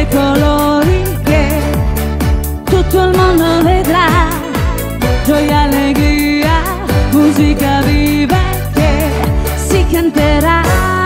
mille colori che tutto il mondo vedrà, gioia, allegria, musica viva che si canterà.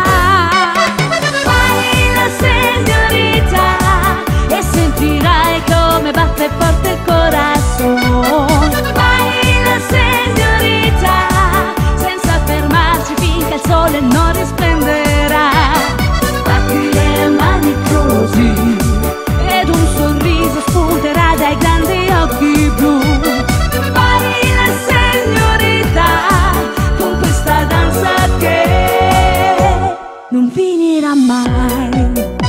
Baila señorita e sentirai come batte forte il corazón. Baila señorita senza fermarci finché il sole non risplenderà. Batti le mani così ed un sorriso spunterà dai grandi occhi blu. Baila señorita con questa danza che non finirà mai.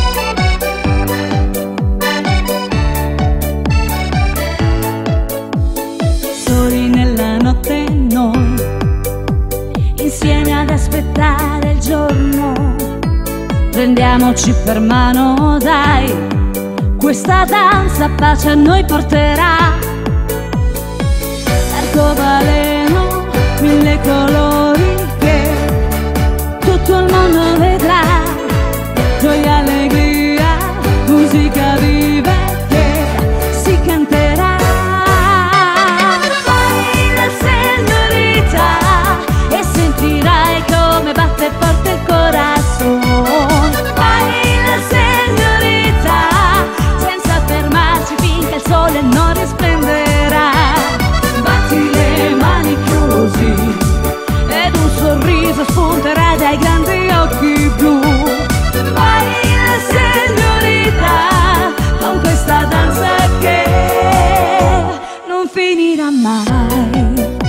Soli nella notte noi, insieme ad aspettare il giorno, prendiamoci per mano dai, questa danza pace a noi porterà. Arcobaleno, mille colori che tutto il mondo vedrà, gioia, allegria, musica viva che si canterà. Baila señorita e sentirai come batte forte il corazón. Baila señorita senza fermarci finché il sole non risplenderà. Batti le mani così ed un sorriso spunterà dai grandi occhi blu. Baila señorita con questa danza che non finirà mai.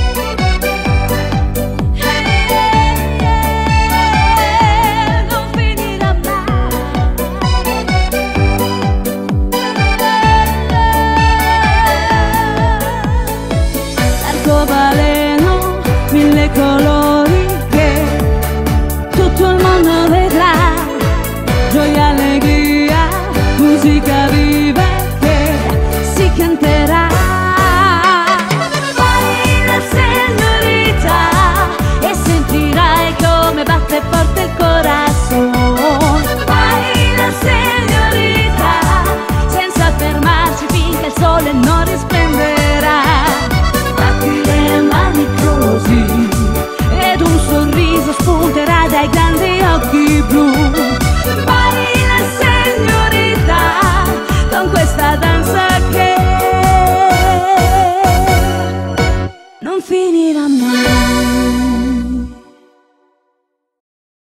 Non finirà mai. Arcobaleno, mille colori che tutto il mondo vedrà, gioia, allegria, musica viva che si canterà. Baila señorita e sentirai come batte forte il corazón. Baila señorita senza fermarci finché il sole non risplenderà. Batti le mani così ed un sorriso spunterà dai grandi occhi blu.